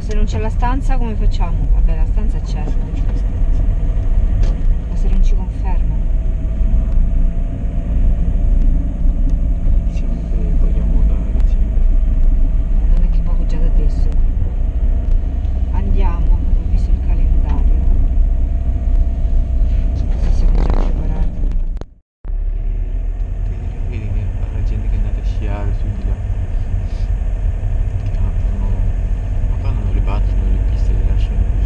Se non c'è la stanza come facciamo? Vabbè, la stanza c'è. Ma se non ci confermano? Diciamo che paghiamo da dicembre. Non è che pago già da adesso. Andiamo, ho visto il calendario. Così siamo già preparati. Vedi che la gente che è andata a sciare su di là, che aprono, ma qua non le battono le piste, le lasciano così.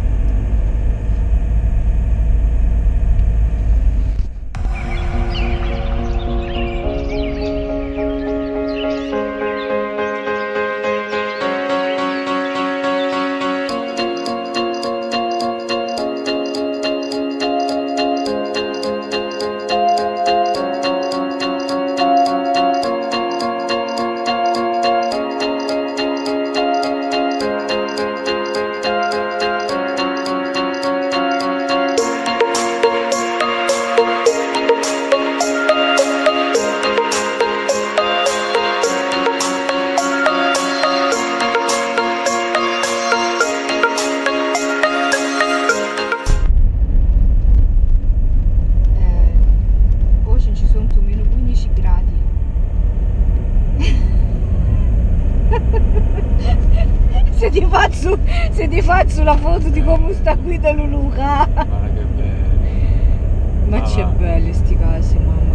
Ocean ci sono meno 15 gradi. Se ti faccio la foto di come sta qui da Luluca. Guarda che bello. Ma c'è va. belle sti case, mamma.